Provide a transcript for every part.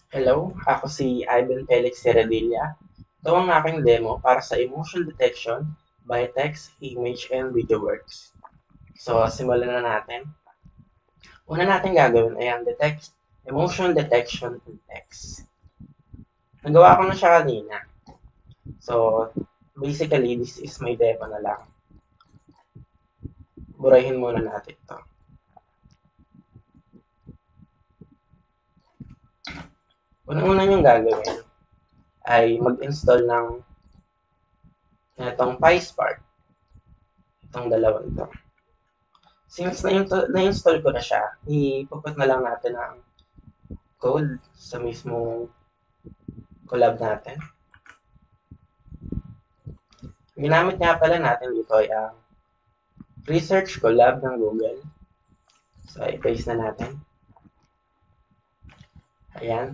Hello, ako si Ivan Felix Serradilla. Ito ang aking demo para sa emotion detection by text, image, and video works. So, simulan na natin. Una natin gagawin ay ang emotion detection in text. Nagawa ko na siya kanina. So, basically, this is my demo na lang. Burahin muna natin ito. Unang-una niyong gagawin ay mag-install ng itong PySpark. Itong dalawang ito. Since na-install ko na siya, ipuput na lang natin ang code sa mismong collab natin. Ginamit nga pala natin dito ay ang Research Collab ng Google. So, i-paste na natin. Ayan.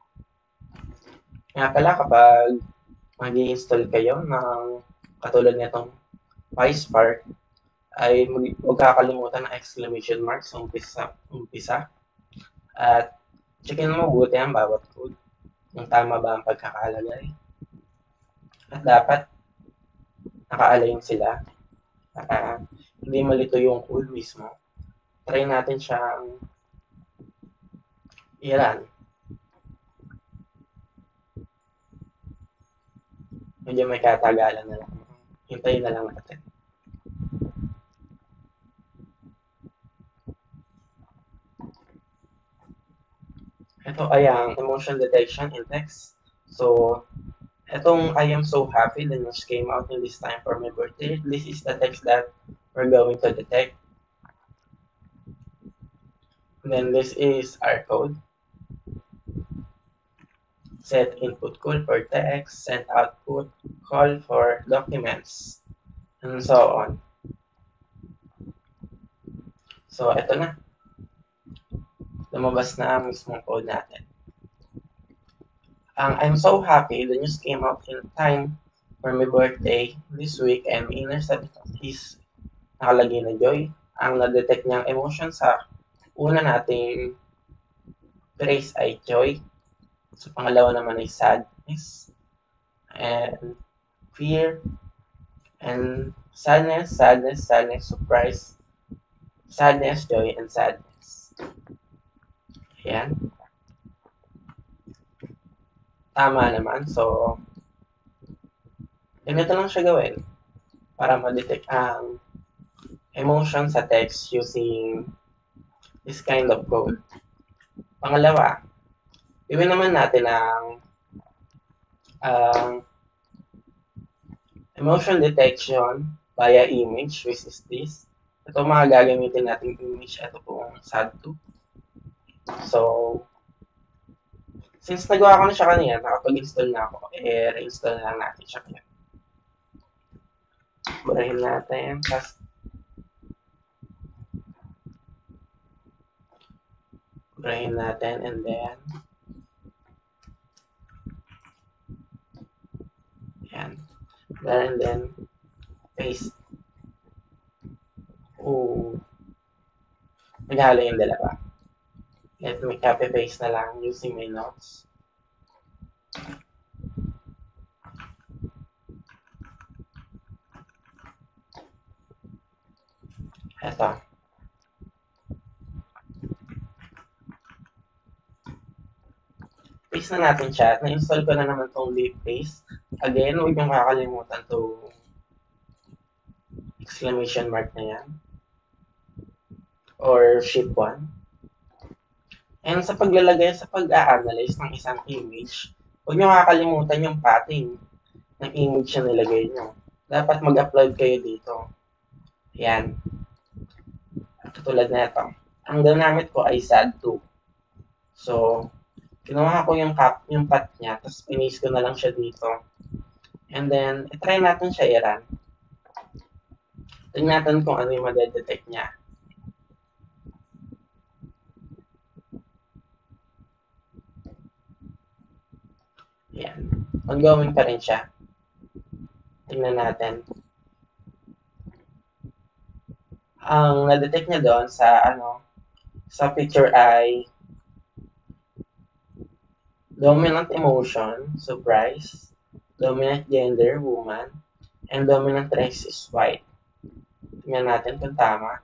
Nga pala kapag mag-i-install kayo ng katulad nitong PySpark, ay huwag kakalimutan ng exclamation mark sa umpisa. At checkin mo mabuti ang bawat code kung tama ba ang pagkakalagay. At dapat naka-align sila para hindi malito yung code mismo. Try natin siyang i-run. Medyo may katagalan na lang. Hintayin na lang natin. Ito ay ang emotion detection in text. So, itong I am so happy the news came out in this time for my birthday. This is the text that we're going to detect. And then this is our code. Set input call for text, set output, call for documents, and so on. So, ito na. Lumabas na ang mismong code natin. I'm so happy the news came out in time for my birthday this week and inner sabi is nakalagay na joy. Ang na-detect niyang emotion sa una nating phrase ay joy. Sa pangalawa naman ay sadness and fear and sadness, surprise, sadness, joy, and sadness. Ayan. Tama naman. So, ganito lang siya gawin para ma-detect ang emotion sa text using this kind of code. Pangalawa, gawin naman natin ang emotion detection via image, which is this. Ito mga gagamitin natin image. Ito pong SAD2. So, since nagawa ko na siya kanina, nakapag-install na ako, reinstall na lang natin siya kaya. Burahin natin, tapos burahin natin, and then yan. And then paste. Naghalo yung dalawa. Let me copy paste na lang using my notes. Ito. Paste na natin siya. Na-install ko na naman itong leaf paste. Again, huwag niyong kakalimutan to exclamation mark na yan. Or ship 1. And sa paglalagay, sa pag-a-analyze ng isang image, huwag niyo kakalimutan yung padding ng image na nilagay niyo. Dapat mag-upload kayo dito. Yan. Tulad na ito. Ang ginamit ko ay SAD2. So, kinuha ko yung path niya, tapos pinis ko na lang siya dito. And then, try natin siya i-run. Tingnan natin kung ano yung madedetect niya. Yan. Ongoing pa rin siya. Tingnan natin. Ang na-detect niya doon sa sa picture ay Dominant emotion, surprise. Dominant gender, woman. And dominant race is white. Tingnan natin kung tama.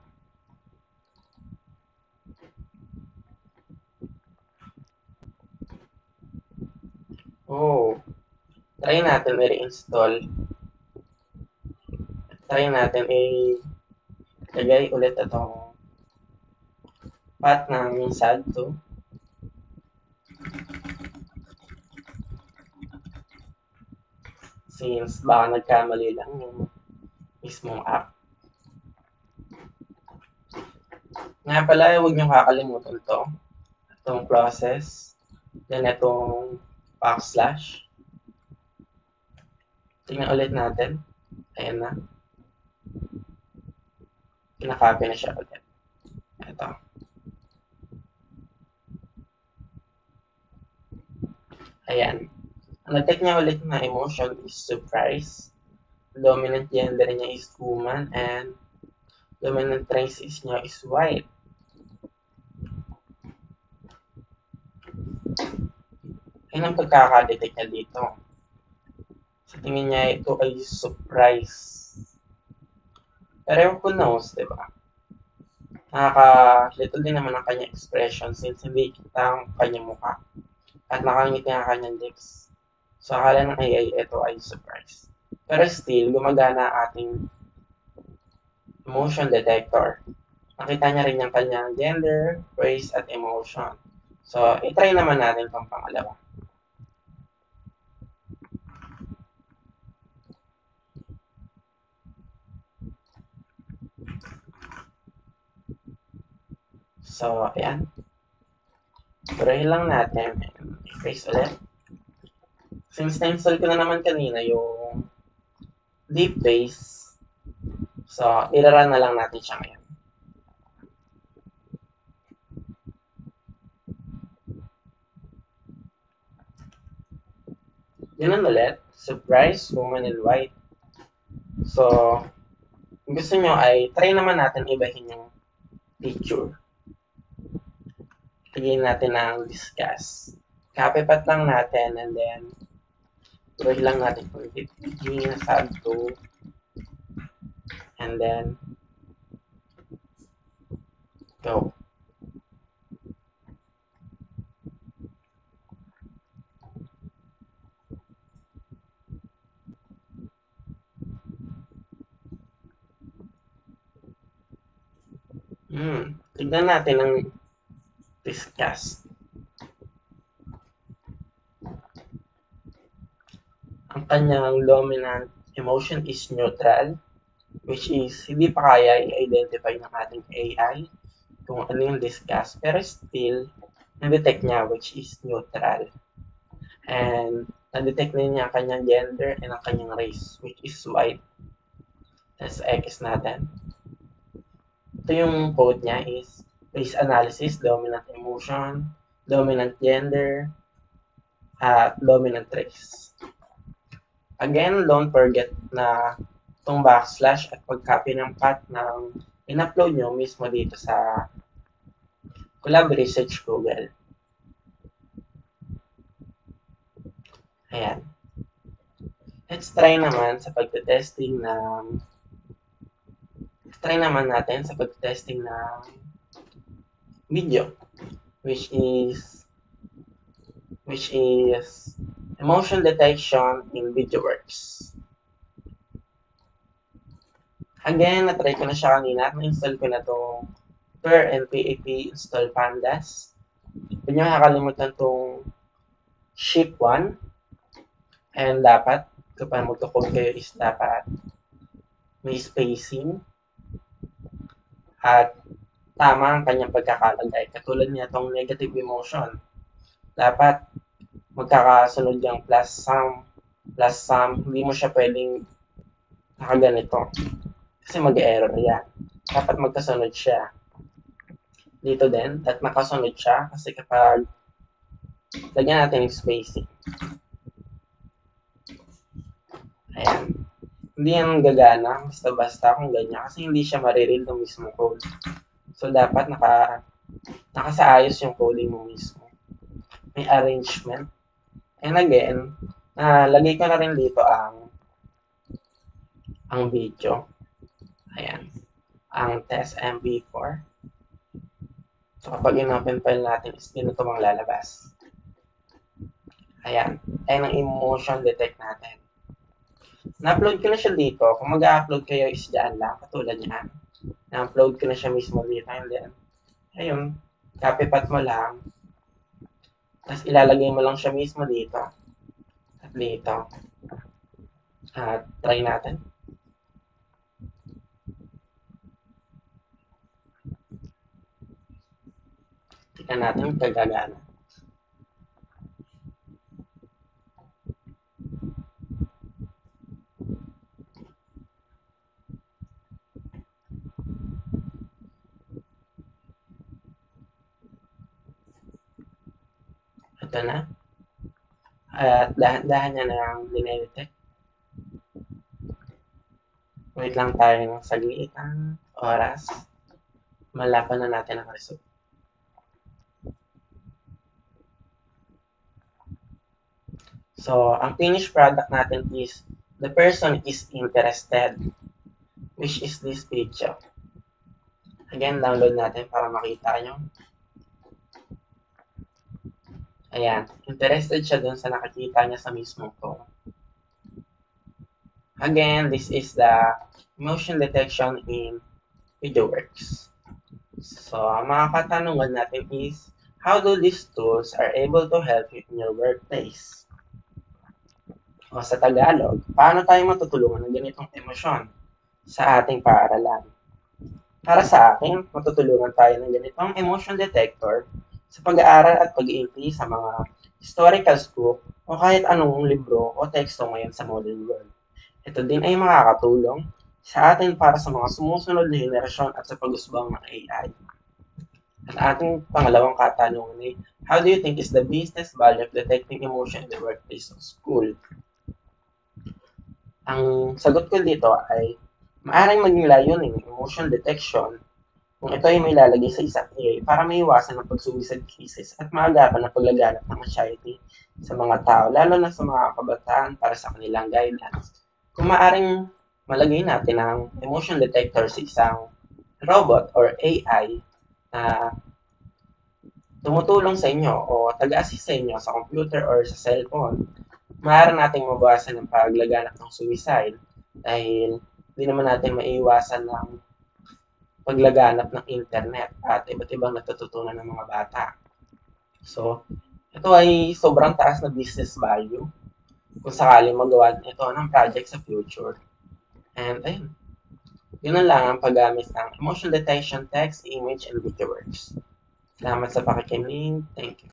Oh, try natin i-reinstall. Try natin i-lagay ulit itong path ng SAD2. Since baka nagkamali lang yung mismong app. Nga pala, huwag niyong kakalimutan to. Itong process. Then itong backslash. Tingnan ulit natin. Ayan na. Kinakopy na siya ulit. Ito. Ayan. Ang nag-take niya ulit na emotion is surprise. Dominant gender niya is woman and dominant race niya is white. Ayun ang pagkakadetect niya dito. Sa tingin niya ito ay surprise. Pero who knows, di ba? Nakaka-little din naman ang kanyang expression since hindi kita ang kanyang mukha. At nakangiti ang kanyang lips. So, akala ng AI ito ay surprise. Pero still, gumagana ating emotion detector. Nakita niya rin yung kanyang gender, race, at emotion. So, itry naman natin itong pangalawa. So, ayan. Try lang natin. Erase ulit. Since na-install ko na naman kanina yung deep base, so, irarun na lang natin siya ngayon. Ganun ulit. Surprise, woman in white. So, kung gusto nyo ay try naman natin ibahin yung picture. Lagyan natin ang discuss. Copy path lang natin and then try lang natin kung hit sub to and then go. Tignan natin ang discuss. Ang kanyang dominant emotion is neutral, which is hindi pa kaya i-identify ng ating AI kung ano yung discuss, pero still, na-detect niya which is neutral. And na-detect niya ang kanyang gender and ang kanyang race, which is white. Tapos X natin. Ito yung code niya is race analysis, dominant emotion, dominant gender, at dominant race. Again, don't forget na itong backslash at pag-copy ng path ng in-upload nyo mismo dito sa Colab Research Google. Ayan. Let's try naman sa pagte-testing ng video, which is emotion detection in VideoWorks. Again, na-try ko na siya kanina at na-install ko na itong per NPAP install pandas. Huwag niyo kakalimutan itong ship 1 and dapat kapag magkakode kayo is dapat may spacing at tama ang kanyang pagkakalagay. Katulad niya itong negative emotion. Dapat magkakasunod yung plus sum, hindi mo siya pwedeng nakaganito. Kasi mag-error yan. Dapat magkasunod siya. Dito din, at nakasunod siya kasi kapag lagyan natin yung spacing. Ayan. Hindi yan gagana basta-basta kung ganyan kasi hindi siya mariread ng mismo code. So, dapat nakasaayos yung coding mo mismo. May arrangement And again, lagay ko na rin dito ang video. Ayan. Ang test MP4. So, kapag in-open file natin is ganito ang lalabas. Ayan. Ayan ang emotion detect natin. Na-upload ko na siya dito. Kung mag-upload kayo is dyan lang. Katulad niyan. Na-upload ko na siya mismo dito. And then, ayun. Copy paste mo lang. Tapos ilalagay mo lang siya mismo dito. At dito. Try natin. Tignan natin kung gagana. Ito na. At dahan-dahan niya na ang dinedetect. Wait lang tayo ng saglit ang oras. Malapan na natin ang result. So, ang finished product natin is the person is interested, which is this picture. Again, download natin para makita nyo. Ayan, interested siya dun sa nakikita niya sa mismong phone. Again, this is the emotion detection in VideoWorks. So, ang mga katanungan natin is, how do these tools are able to help you in your workplace? O sa Tagalog, paano tayo matutulungan ng ganitong emosyon sa ating paaralan? Para sa akin, matutulungan tayo ng ganitong emotion detector sa pag-aaral at pag-iintay sa mga historical scoop o kahit anong libro o teksto ngayon sa modern world. Ito din ay makakatulong sa atin para sa mga sumusunod na henerasyon at sa pag-usbong ng AI. At ating pangalawang katanungan ay, how do you think is the business value of detecting emotion in the workplace or school? Ang sagot ko dito ay, maaaring maging layunin ng emotion detection kung ito ay may lalagay sa isang AI para maiwasan ang pag-suicide cases at maagapan ang paglaganap ng anxiety sa mga tao, lalo na sa mga kabataan para sa kanilang guidance. Kung maaaring malagay natin ang emotion detector sa isang robot or AI na tumutulong sa inyo o taga-assist sa inyo sa computer or sa cellphone, maaari nating mabawasan ang paglaganap ng suicide dahil hindi naman natin maiiwasan ng paglaganap ng internet at iba't ibang natututunan ng mga bata. So, ito ay sobrang taas na business value kung sakaling magawa ito ng project sa future. And ayun, yun lang ang paggamit ng emotion detection, text, image, and VideoWorks. Salamat sa pakikinig. Thank you.